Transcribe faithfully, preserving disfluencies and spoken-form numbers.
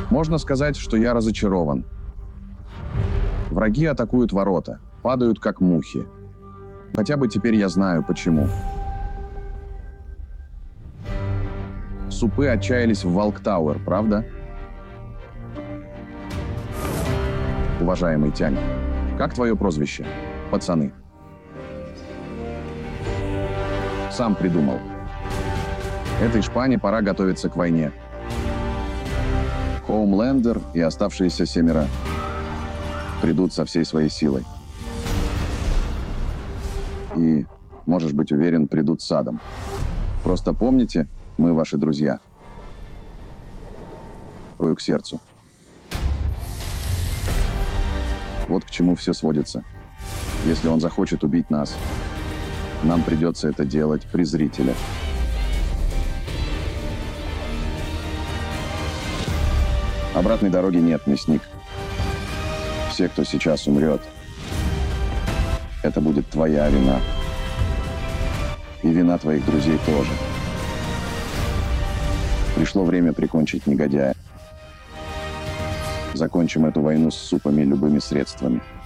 Можно сказать, что я разочарован. Враги атакуют ворота, падают как мухи. Хотя бы теперь я знаю, почему. Супы отчаялись в Валктауэр, правда? Уважаемый Тянь, как твое прозвище? Пацаны. Сам придумал. Этой шпане пора готовиться к войне. Хоумлендер и оставшиеся семеро придут со всей своей силой. И, можешь быть уверен, придут с адом. Просто помните, мы ваши друзья. Рою к сердцу. Вот к чему все сводится. Если он захочет убить нас, нам придется это делать при зрителях. Обратной дороги нет, мясник. Все, кто сейчас умрет, это будет твоя вина. И вина твоих друзей тоже. Пришло время прикончить негодяя. Закончим эту войну с супами любыми средствами.